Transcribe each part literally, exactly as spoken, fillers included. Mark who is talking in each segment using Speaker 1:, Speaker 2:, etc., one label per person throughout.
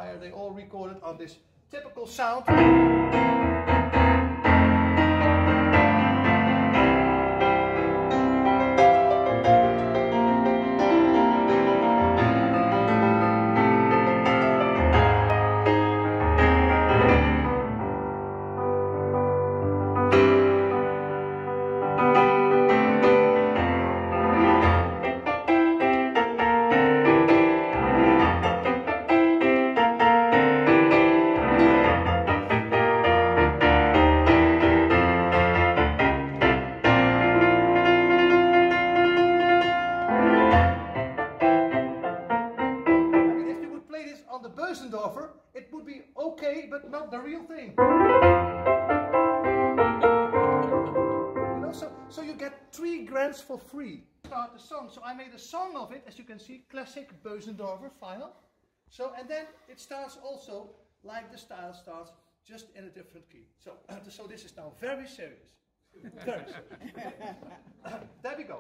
Speaker 1: amplifier. They all recorded on this typical sound. It would be okay, but not the real thing. You know, so, so you get three grants for free. Start the song. So I made a song of it, as you can see, classic Bösendorfer final. So, and then it starts also like the style starts, just in a different key. So, so this is now very serious. Very serious. There we go.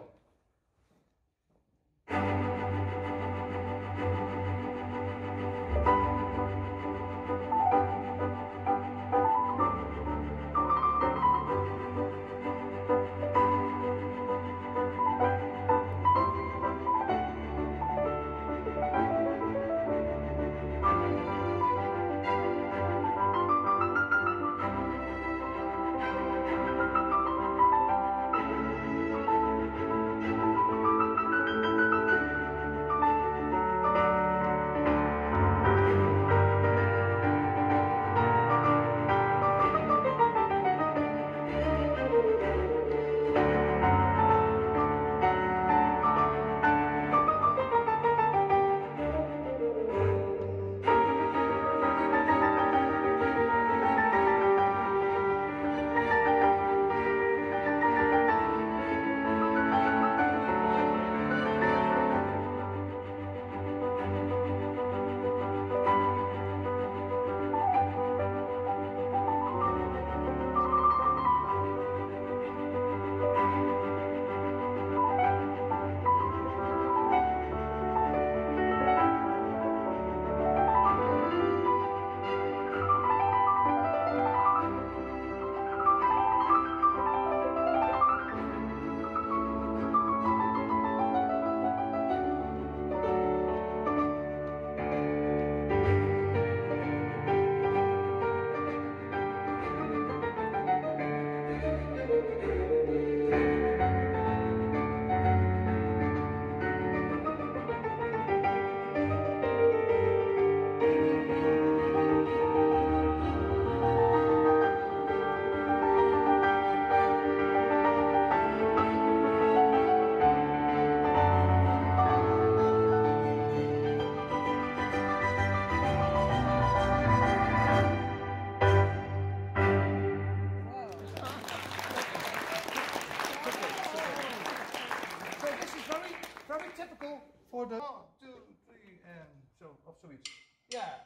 Speaker 1: For the one, two, three, and so of zoiets. Yeah.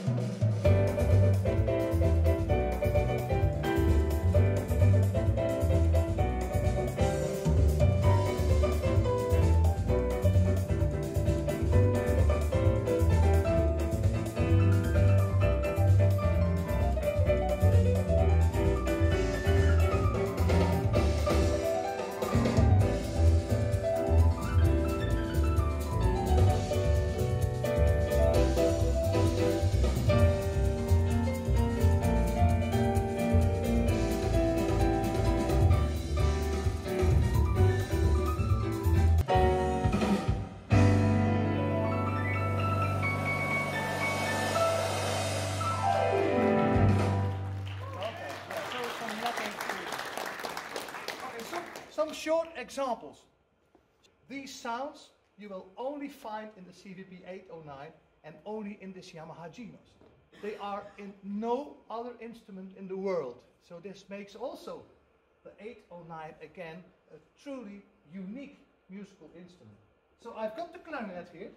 Speaker 1: Some short examples. These sounds you will only find in the C V P eight oh nine and only in this Yamaha Genos. They are in no other instrument in the world. So this makes also the eight oh nine again a truly unique musical instrument. So I've got the clarinet here.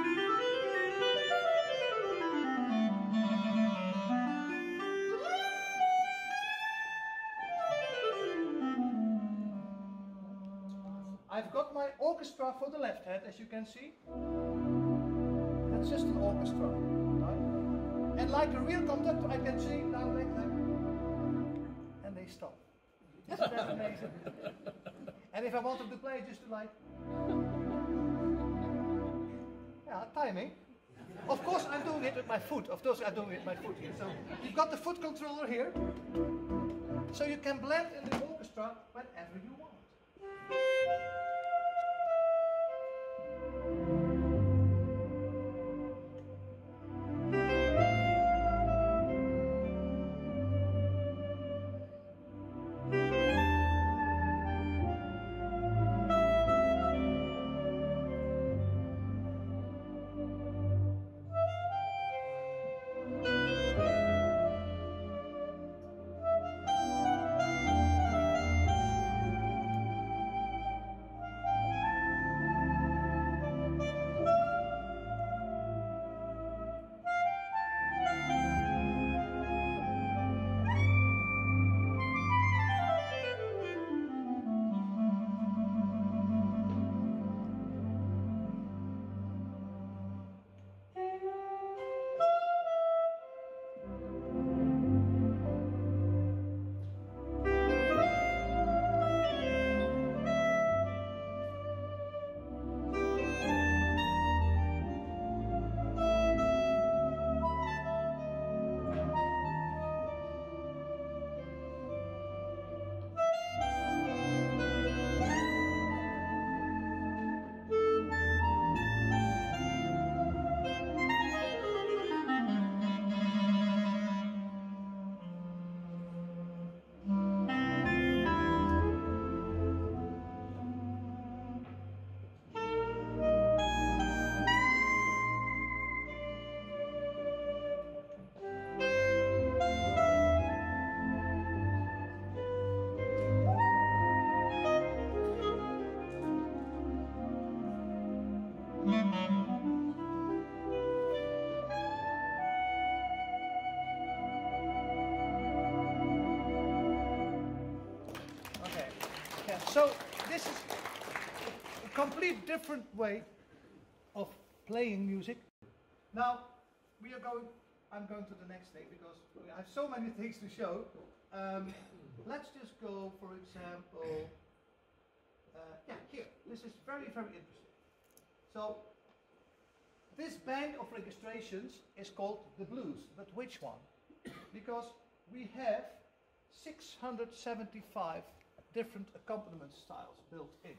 Speaker 1: I've got my orchestra for the left hand, as you can see. That's just an orchestra, right? And like a real conductor, I can say down like that, and they stop. Isn't that amazing? And if I want them to play, just to like, yeah, timing. Of course, I'm doing it with my foot. Of course, I'm doing it with my foot here. So you've got the foot controller here, so you can blend in the orchestra whenever you want. So this is a complete different way of playing music. Now we are going, I'm going to the next thing because I have so many things to show. Um, let's just go, for example, uh, yeah, here. This is very, very interesting. So this bank of registrations is called the blues, but which one? Because we have six hundred seventy-five different accompaniment styles built in.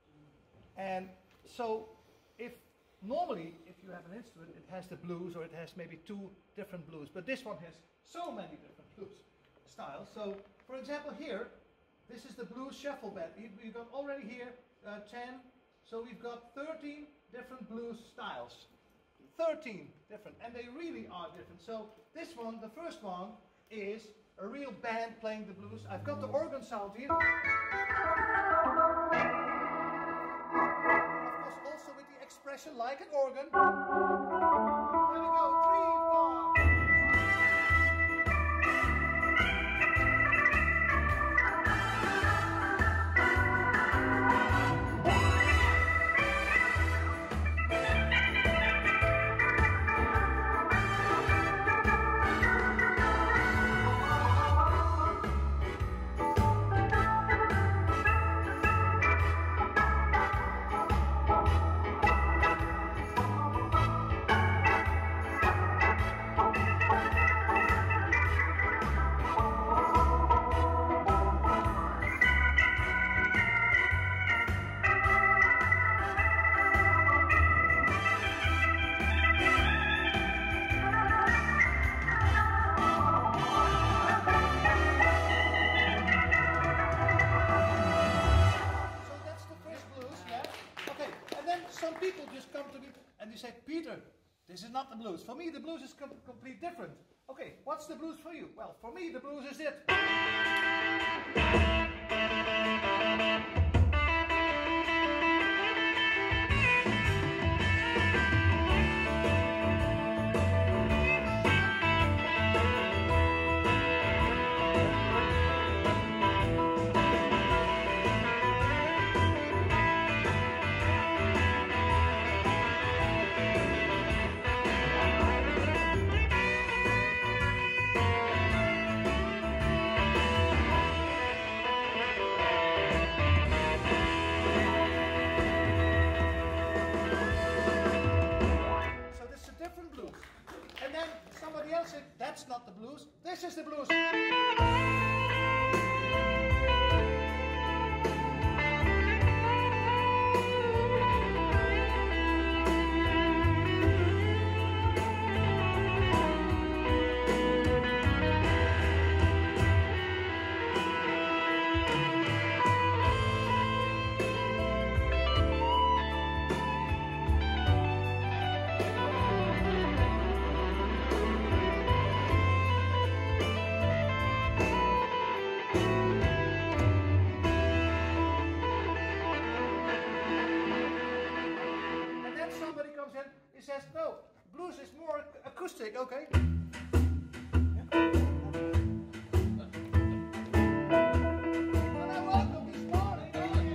Speaker 1: And so if normally if you have an instrument it has the blues or it has maybe two different blues, but this one has so many different blues styles. So for example here, this is the blues shuffle band. We've got already here uh, ten, so we've got thirteen different blues styles. thirteen different, and they really are different. So this one, the first one, is a real band playing the blues. I've got the organ sound here. Of course, also with the expression like an organ. Here we go, three, four. This is not the blues. For me, the blues is com completely different. Okay, what's the blues for you? Well, for me, the blues is it. different blues. And then somebody else said, that's not the blues, this is the blues. Says, no, blues is more acoustic, okay? And I welcome this morning.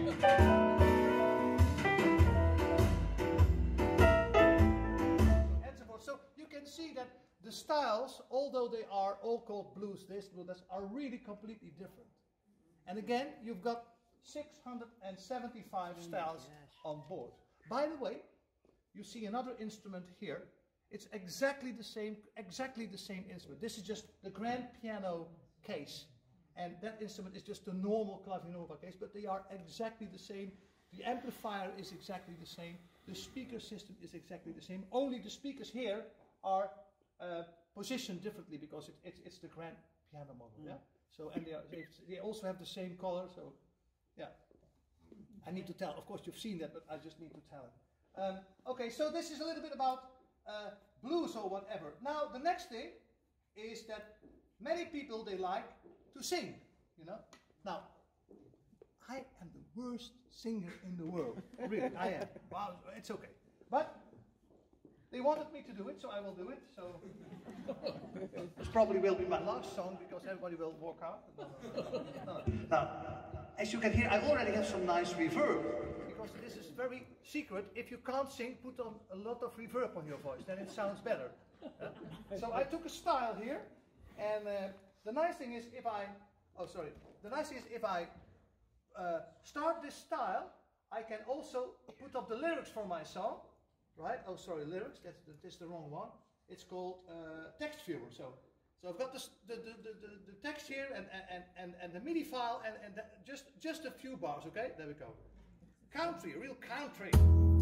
Speaker 1: And so forth. So you can see that the styles, although they are all called blues, this, blues, that, are really completely different. And again, you've got six hundred seventy-five styles on board. By the way, you see another instrument here. It's exactly the same, exactly the same instrument. This is just the grand piano case, and that instrument is just the normal Clavinova case, but they are exactly the same. The amplifier is exactly the same. The speaker system is exactly the same. Only the speakers here are uh, positioned differently because it, it's, it's the grand piano model. Mm. Yeah. So and they, are, they, they also have the same color. So yeah, I need to tell. Of course, you've seen that, but I just need to tell it. Um, okay, so this is a little bit about uh, blues or whatever. Now, the next thing is that many people, they like to sing, you know. Now, I am the worst singer in the world. Really, I am. Wow, it's okay. But they wanted me to do it, so I will do it. So this probably will be my last song because everybody will walk out. No, no, no, no. Now, as you can hear, I already have some nice reverb. Because this is very secret. If you can't sing, put on a lot of reverb on your voice, then it sounds better. Uh, so I took a style here, and uh, the nice thing is if I, oh sorry, the nice thing is if I uh, start this style, I can also put up the lyrics for my song, right? Oh sorry, lyrics, that's the, that's the wrong one. It's called uh, text viewer. So, so I've got this, the, the, the, the, the text here and, and, and, and the MIDI file and, and the, just, just a few bars, okay? There we go. Country, real country.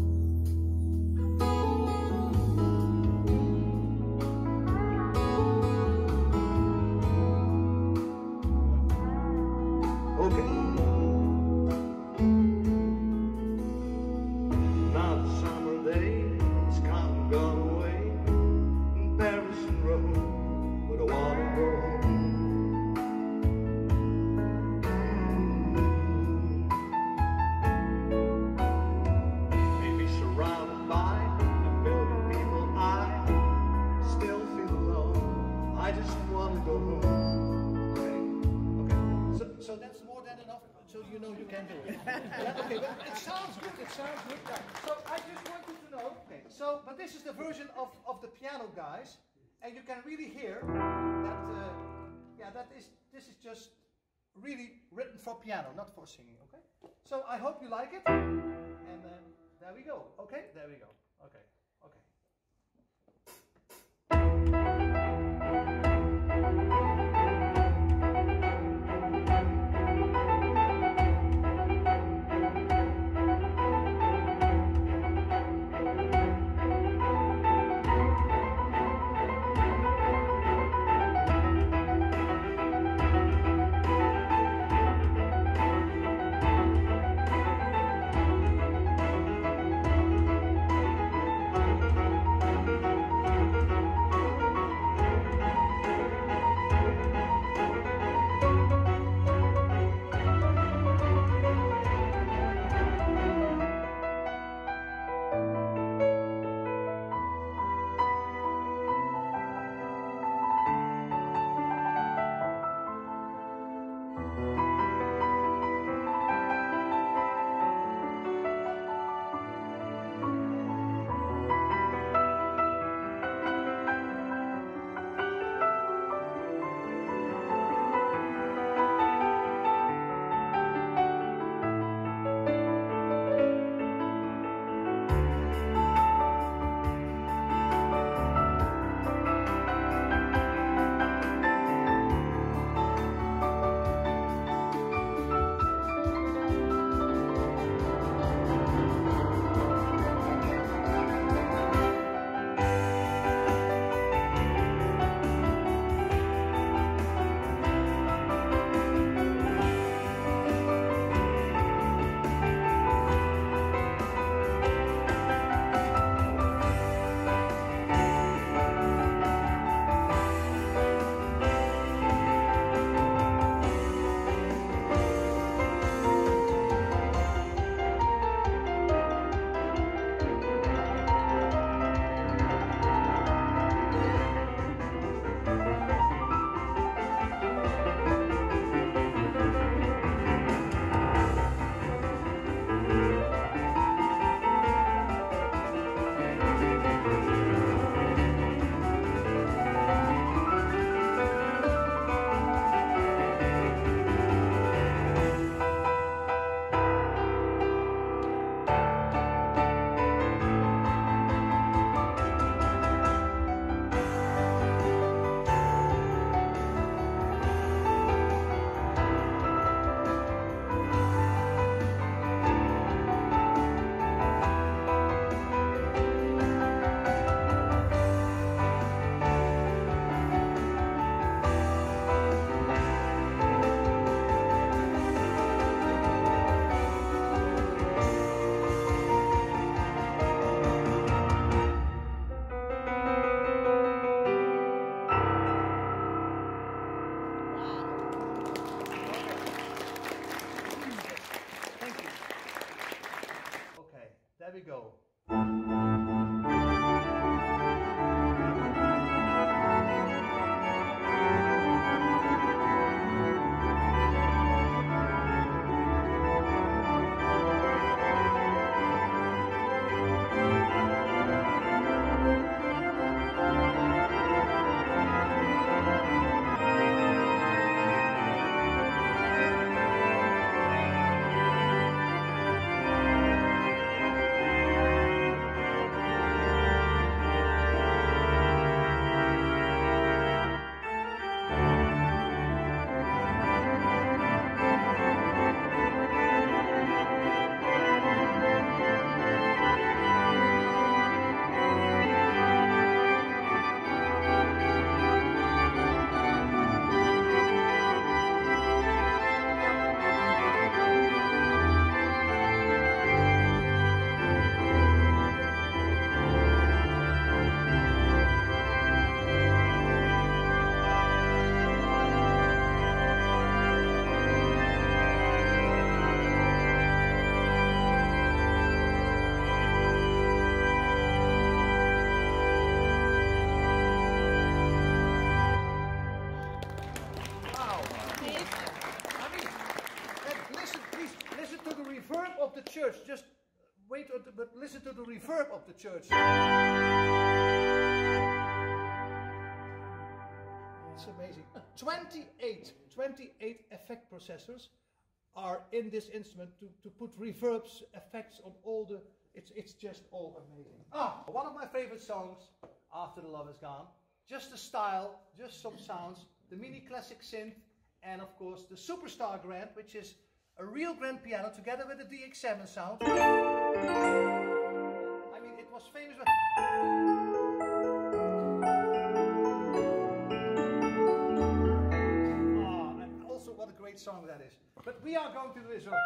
Speaker 1: Okay. Now the summer day has come and gone away. In Paris and Rome, but I wanna go home. So that's more than enough, so you know you can do it. Yeah, okay, but it sounds good, it sounds good. So I just want you to know, okay, so, but this is the version of, of the piano guys, and you can really hear that, uh, yeah, that is, this is just really written for piano, not for singing, okay? So I hope you like it, and uh, there we go, okay? There we go, okay, okay. I church. Just wait, but listen to the reverb of the church. It's amazing. twenty-eight, twenty-eight effect processors are in this instrument to, to put reverbs, effects on all the, it's, it's just all amazing. Ah, one of my favorite songs, After the Love Is Gone. Just the style, just some sounds, the mini classic synth, and of course the Superstar Grand, which is a real grand piano together with the D X seven sound. I mean, it was famous. Oh, and also what a great song that is. But we are going to do this one.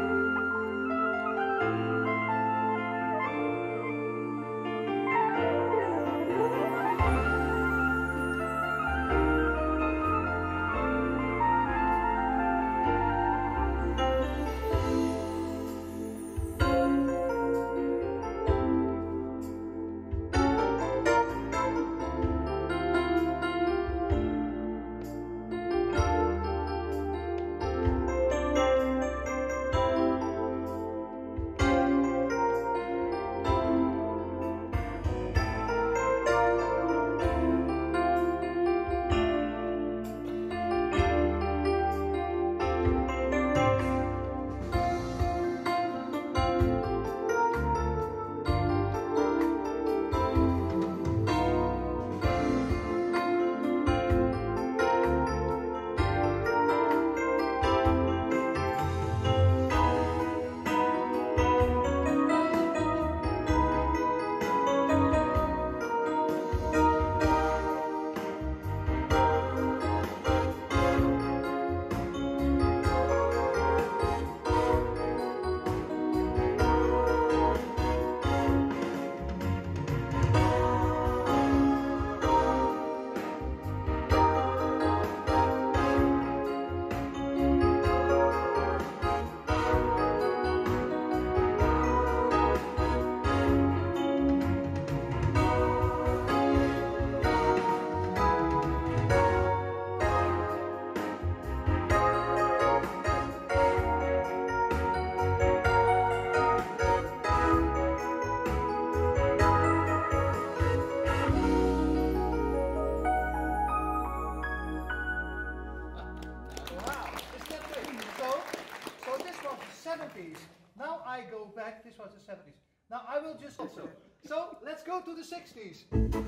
Speaker 1: Now I go back, this was the seventies. Now I will just also. So let's go to the sixties.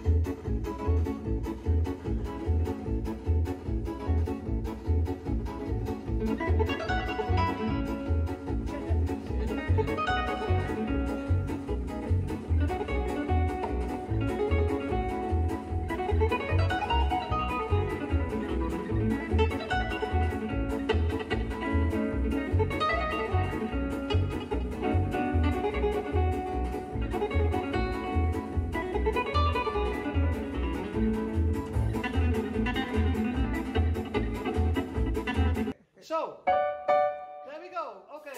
Speaker 1: So, there we go, okay.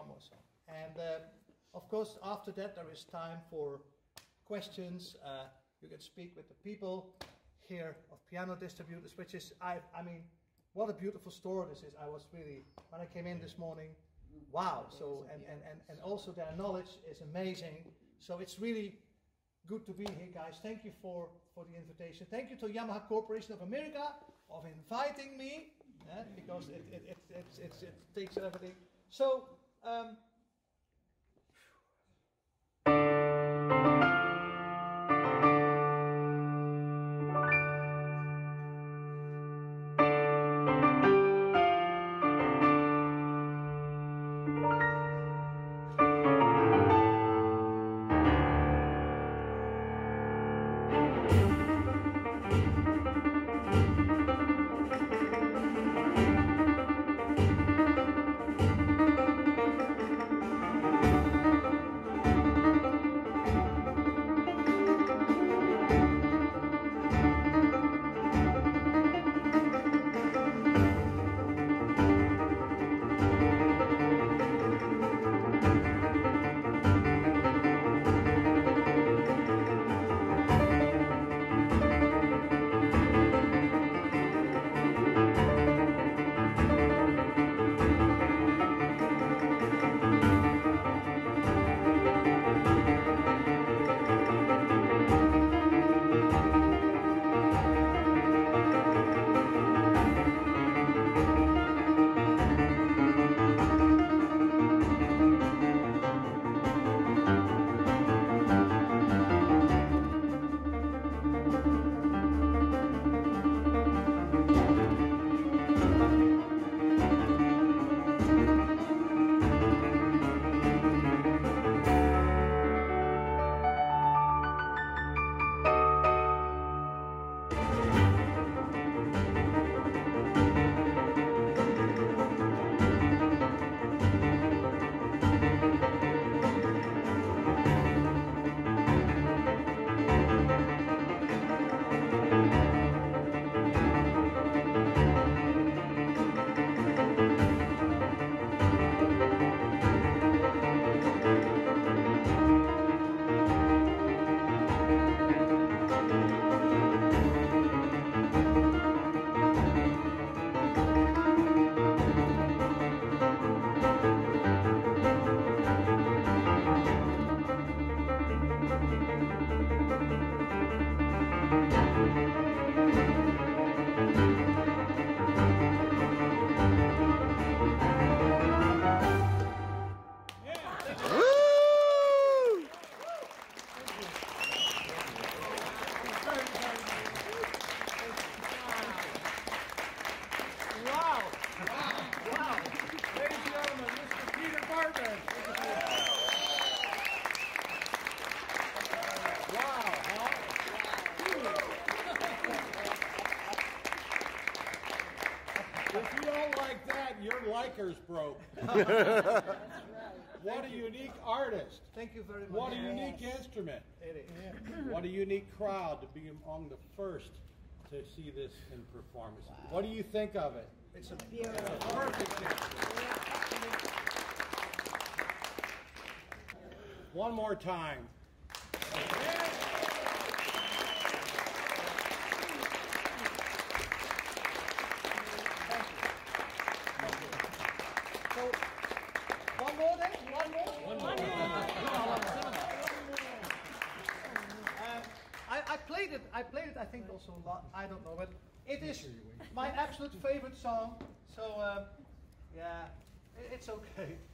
Speaker 1: one more song. And uh, of course, after that, there is time for questions. Uh, you can speak with the people here of Piano Distributors, which is, I, I mean, what a beautiful store this is. I was really, when I came in this morning, wow. So, and, and, and, and also their knowledge is amazing. So it's really good to be here, guys. Thank you for, for the invitation. Thank you to Yamaha Corporation of America of inviting me, eh, because it, it, it, it, it, it takes everything. So, um,
Speaker 2: Liker's broke. What a unique artist.
Speaker 1: Thank you very much.
Speaker 2: What a unique instrument.
Speaker 1: It is.
Speaker 2: What a unique crowd to be among the first to see this in performance. Wow. What do you think of it?
Speaker 1: It's a beautiful,
Speaker 2: perfect instrument. One more time.
Speaker 1: I played it, I think, also a lot. I don't know, but it is my absolute favorite song. So, um, yeah, it's okay.